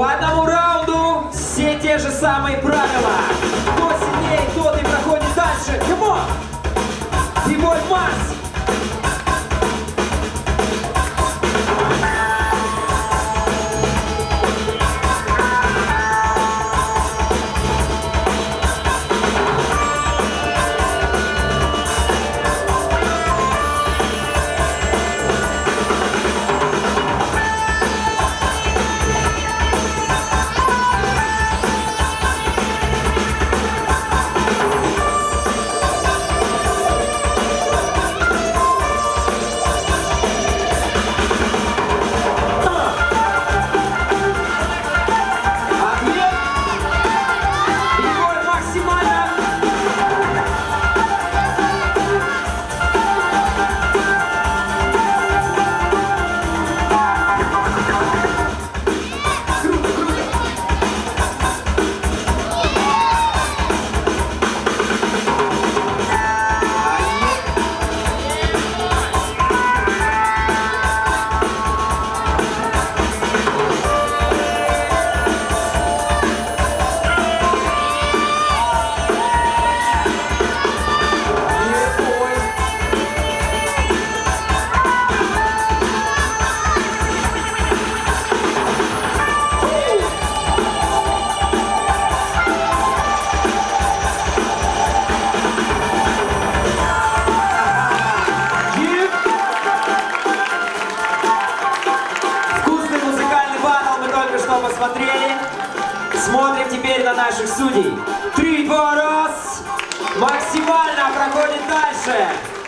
По одному раунду все те же самые правила. Кто сильнее, тот и проходит дальше. Come on! Бибой Марс! Посмотрели. Смотрим теперь на наших судей. 3, 2, 1. Максимально проходит дальше.